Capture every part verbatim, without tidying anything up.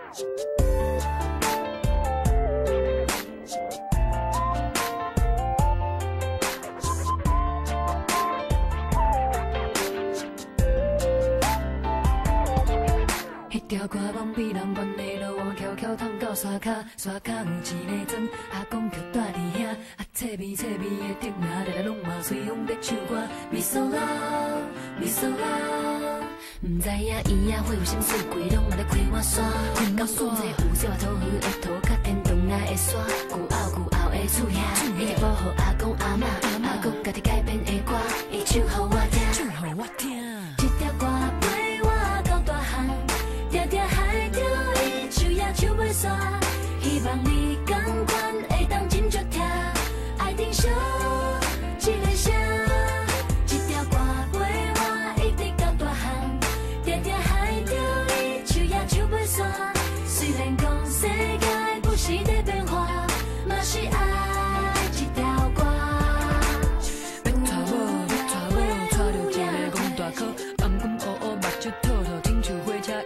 条歌梦比人原的路，我悄悄探到山脚，山脚有一个庄，阿公就住伫遐，啊脆味脆味的竹名，日日拢嘛随风在唱歌，咪嗦啦咪嗦啦，唔知影伊啊会有啥水鬼，拢嘛咧开我山，到山这有小土鱼的土，甲天堂内的山，古后古后的厝遐，一直保护阿公阿嬷，阿公家己改编的歌，伊唱互我听，唱互我听，这条歌陪我到大汉。定定海钓伊手也手袂煞，希望你同款会当真足疼，爱珍惜这个声，这条歌陪我一直到大汉。定定海钓伊手也手袂煞，虽然讲世界不时在变化，嘛是爱这条歌。要娶某，要娶某，娶着一个戆大口，红阮乌乌，目睭透透，亲像火车。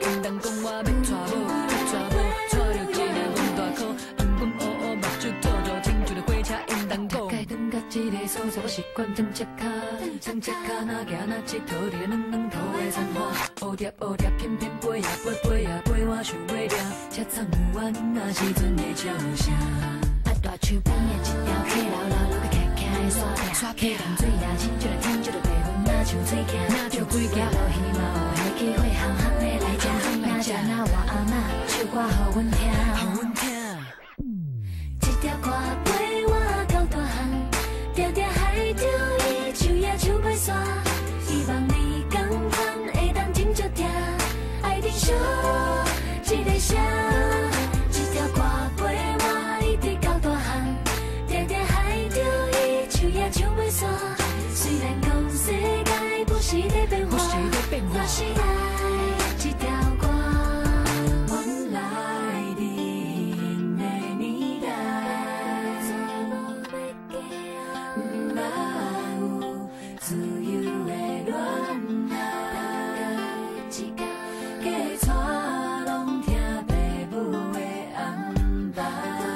这个所在我习惯装赤脚，装赤脚哪行哪佚佗，伫软软土的残花，乌蝶乌蝶翩翩飞呀飞飞呀飞，我想要抓，车窗有我那时阵的笑声。啊，大树边的一条溪流流落去徛徛的沙壁，溪淡水也清，就来天就来白云，哪像水行，哪像鬼行，落雨嘛有迄机会，行行的来吃，哪吃哪我阿嬷唱歌互阮听，互阮听。这条歌陪我到大汉。定定海钓伊手也手袂煞，希望你同款会当真足疼，爱珍惜这个声，这条歌陪我一直到大汉。定定海钓伊手也手袂煞，虽然讲世界不时在变化，我是爱这条歌。原来你的年代。自由的恋爱，一家家带拢听爸母的安排，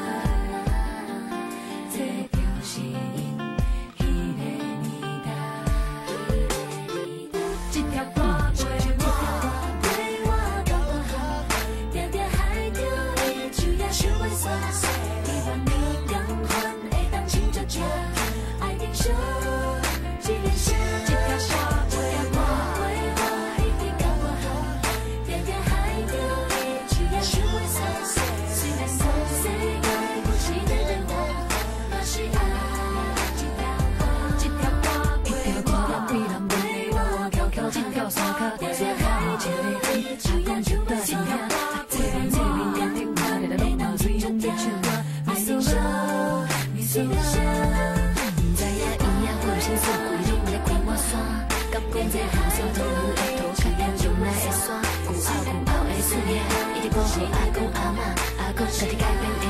这就是因迄个年代。这条歌陪我，陪我到大汉，定定海钓伊手也手袂煞，希望你同款会当真足疼，爱珍惜。这个声，这条歌陪我，陪我一直到大汉。定定海钓伊手也手袂煞，虽然讲世界不时在变化，嘛是爱这条歌。这条歌陪我，比人陪我，悄悄唱到山脚，定定海钓伊手也手袂煞，这味这味的甜话，日日拢嘛随风在唱歌，咪嗦啦，咪嗦啦。唔知影伊啊会有啥水鬼。敢讲这红烧土鱼的土，甲天堂内的山，古后古后的厝遐，一直保护阿公阿嬷，阿公家己改编的